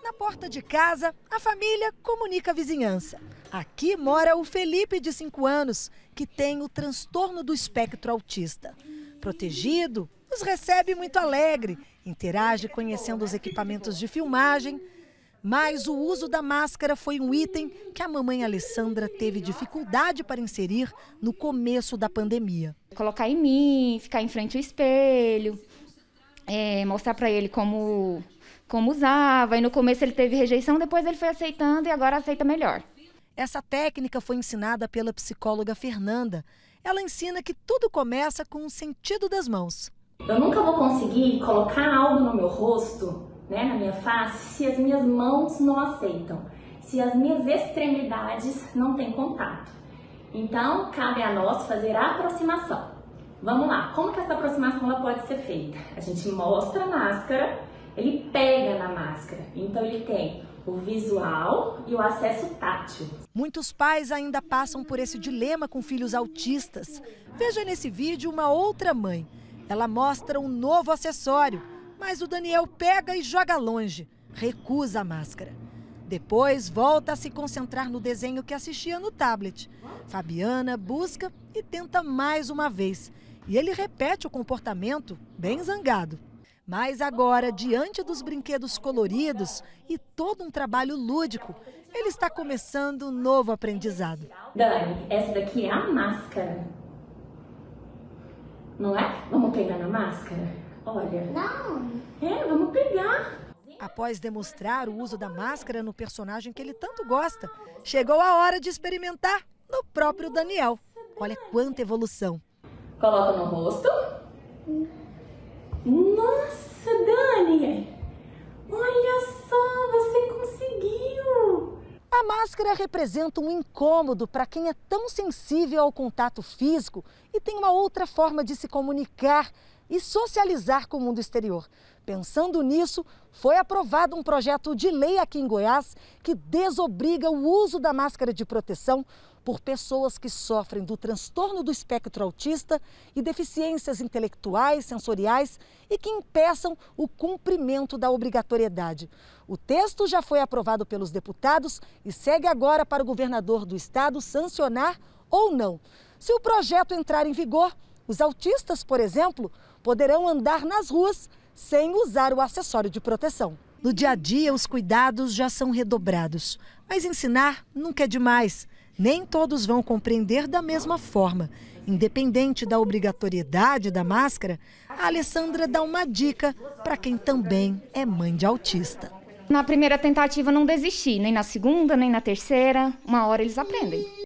Na porta de casa, a família comunica à vizinhança. Aqui mora o Felipe, de 5 anos, que tem o transtorno do espectro autista. Protegido, os recebe muito alegre, interage conhecendo os equipamentos de filmagem. Mas o uso da máscara foi um item que a mamãe Alessandra teve dificuldade para inserir no começo da pandemia. Colocar em mim, ficar em frente ao espelho, mostrar para ele como usava. E no começo ele teve rejeição, depois ele foi aceitando e agora aceita melhor. Essa técnica foi ensinada pela psicóloga Fernanda. Ela ensina que tudo começa com o sentido das mãos. Eu nunca vou conseguir colocar algo no meu rosto, na minha face, se as minhas mãos não aceitam, se as minhas extremidades não têm contato. Então, cabe a nós fazer a aproximação. Vamos lá, como que essa aproximação ela pode ser feita? A gente mostra a máscara, ele pega na máscara, então ele tem o visual e o acesso tátil. Muitos pais ainda passam por esse dilema com filhos autistas. Veja nesse vídeo uma outra mãe. Ela mostra um novo acessório, mas o Daniel pega e joga longe, recusa a máscara. Depois volta a se concentrar no desenho que assistia no tablet. Fabiana busca e tenta mais uma vez. E ele repete o comportamento bem zangado. Mas agora, diante dos brinquedos coloridos e todo um trabalho lúdico, ele está começando um novo aprendizado. Dani, essa daqui é a máscara. Não é? Vamos pegar na máscara? Olha. Não. Vamos pegar. Após demonstrar o uso da máscara no personagem que ele tanto gosta, chegou a hora de experimentar no próprio Daniel. Olha quanta evolução. Coloca no rosto. Nossa, Dani! Olha só, você conseguiu! A máscara representa um incômodo para quem é tão sensível ao contato físico e tem uma outra forma de se comunicar e socializar com o mundo exterior. Pensando nisso, foi aprovado um projeto de lei aqui em Goiás que desobriga o uso da máscara de proteção por pessoas que sofrem do transtorno do espectro autista e deficiências intelectuais, sensoriais e que impeçam o cumprimento da obrigatoriedade. O texto já foi aprovado pelos deputados e segue agora para o governador do estado sancionar ou não. Se o projeto entrar em vigor, os autistas, por exemplo, poderão andar nas ruas sem usar o acessório de proteção. No dia a dia, os cuidados já são redobrados, mas ensinar nunca é demais. Nem todos vão compreender da mesma forma. Independente da obrigatoriedade da máscara, a Alessandra dá uma dica para quem também é mãe de autista. Na primeira tentativa não desisti, nem na segunda, nem na terceira. Uma hora eles aprendem.